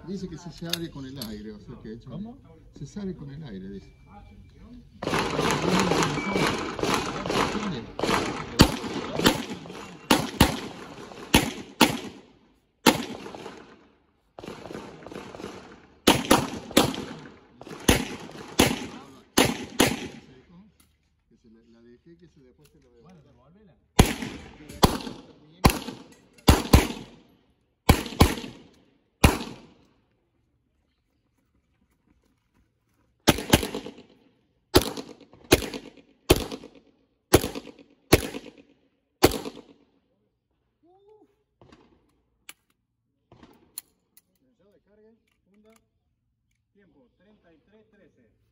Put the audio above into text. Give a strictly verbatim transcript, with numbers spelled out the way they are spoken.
Dice que se sale con el aire, o sea que... ¿Cómo? Se sale con el aire, dice. Que se la, la dejé que se después se lo veo. Bueno, devuélvela. Descargue, funda, tiempo treinta y tres trece.